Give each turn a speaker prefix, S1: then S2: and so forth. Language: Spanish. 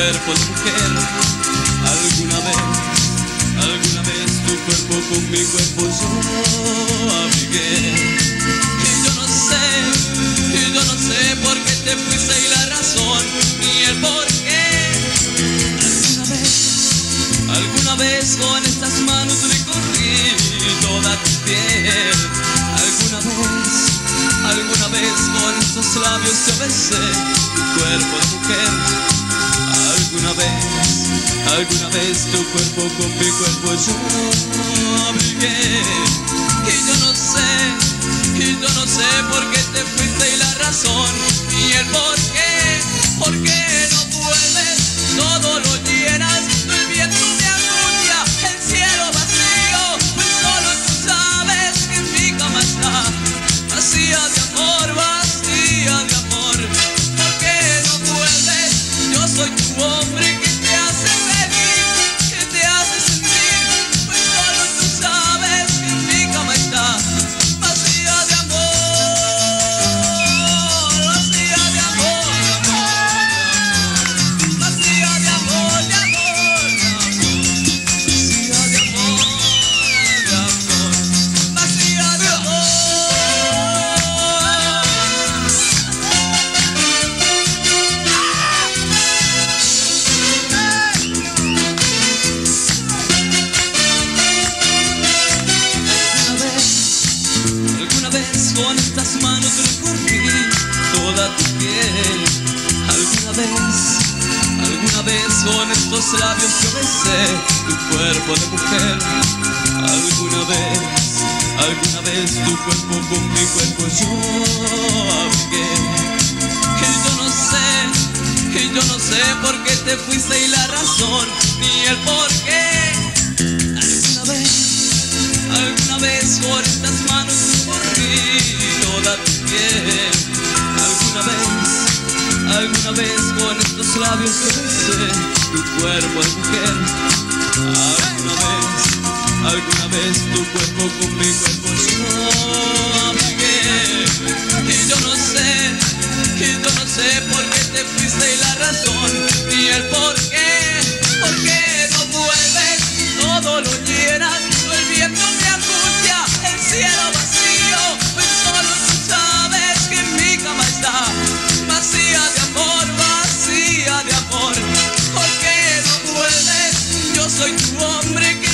S1: cuerpo de mujer. Alguna vez tu cuerpo con mi cuerpo yo abrigué. Y yo no sé por qué te fuiste y la razón ni el por qué. Alguna vez con estas manos recorrí toda tu piel. Alguna vez con estos labios yo besé tu cuerpo de mujer. Alguna vez tu cuerpo con mi cuerpo yo abrigué. Y yo no sé por qué te fuiste y la razón y el por qué. ¿Por qué no vuelves? Todo lo llenas, el viento me angustia, el cielo vacío, pues solo tú sabes que en mi cama está vacía de amor, vacía de amor. ¿Por qué no vuelves? Yo soy tu hombre que te hace feliz, que te hace sentir, pues solo tú sabes que en mi cama está vacía de amor, vacía de amor, vacía de amor, de amor, vacía de amor, de amor, vacía de amor. Alguna vez con estas manos recorrí toda tu piel. Alguna vez con estos labios yo besé tu cuerpo de mujer. Alguna vez tu cuerpo con mi cuerpo yo abrigué. Que yo no sé por qué te fuiste y la razón ni el por qué. Alguna vez con estas manos recorrí toda tu piel. Alguna vez con estos labios yo besé tu cuerpo de mujer. Alguna vez tu cuerpo con mi cuerpo yo abrigué. Y yo no sé por qué te fuiste y la razón ni el por qué. ¿Por qué no vuelves? Todo lo llenas, el viento me angustia, el cielo vacío, pues solo tú sabes que en mi cama está vacía de amor, vacía de amor. ¿Por qué no vuelves? Yo soy tu hombre que